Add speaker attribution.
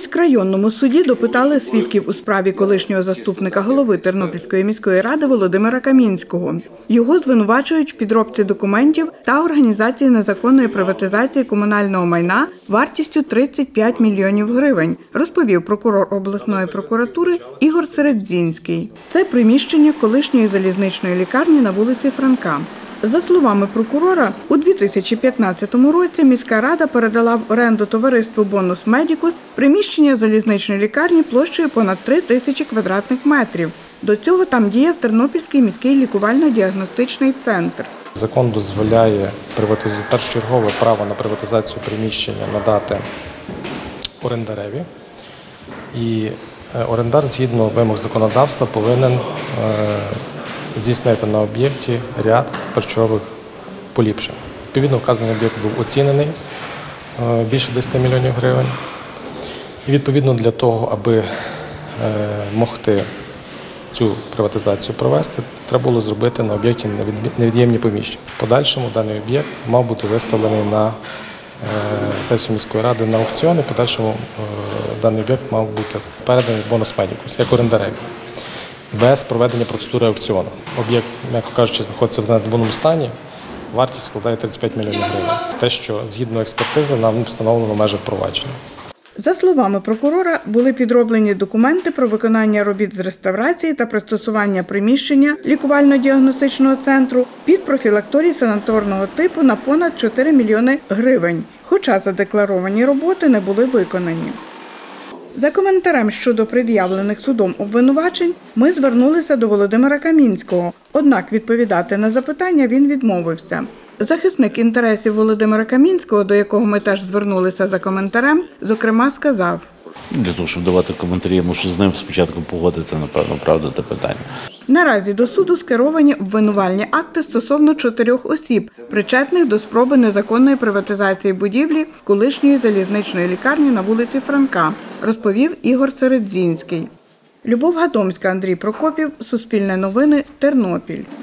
Speaker 1: міськрайонному суді допитали свідків у справі колишнього заступника голови Тернопільської міської ради Володимира Камінського. Його звинувачують в підробці документів та організації незаконної приватизації комунального майна вартістю 35 мільйонів гривень, розповів прокурор обласної прокуратури Ігор Середзінський. Це приміщення колишньої залізничної лікарні на вулиці Франка. За словами прокурора, у 2015 році міська рада передала в оренду товариству «Бонус Медікус» приміщення залізничної лікарні площею понад 3 тисячі квадратних метрів. До цього там діяв Тернопільський міський лікувально-діагностичний центр.
Speaker 2: Закон дозволяє першочергове право на приватизацію приміщення надати орендареві. І орендар, згідно вимог законодавства, повинен здійснити на об'єкті ряд першочергових поліпшень. Відповідно, вказаний об'єкт був оцінений більше 10 мільйонів гривень. І відповідно для того, аби могти цю приватизацію провести, треба було зробити на об'єкті невід'ємні поміщення. В подальшому даний об'єкт мав бути виставлений на сесію міської ради на аукціон, і в подальшому даний об'єкт мав бути переданий «Бонус Медікус» як орендареві, без проведення процедури аукціону. Об'єкт, м'яко кажучи, знаходиться в занедбаному стані, вартість складає 35 мільйонів гривень. Те, що згідно експертизи нам встановлено в межах провадження.
Speaker 1: За словами прокурора, були підроблені документи про виконання робіт з реставрації та пристосування приміщення лікувально-діагностичного центру під профілакторій санаторного типу на понад 4 мільйони гривень, хоча задекларовані роботи не були виконані. За коментарем щодо пред'явлених судом обвинувачень ми звернулися до Володимира Камінського, однак відповідати на запитання він відмовився. Захисник інтересів Володимира Камінського, до якого ми теж звернулися за коментарем, зокрема сказав:
Speaker 3: Для того, щоб давати коментарі, я мушу з ним спочатку погодити, напевно, правда, те питання.
Speaker 1: Наразі до суду скеровані обвинувальні акти стосовно 4 осіб, причетних до спроби незаконної приватизації будівлі колишньої залізничної лікарні на вулиці Франка, розповів Ігор Середзінський. Любов Гадомська, Андрій Прокопів, Суспільне новини, Тернопіль.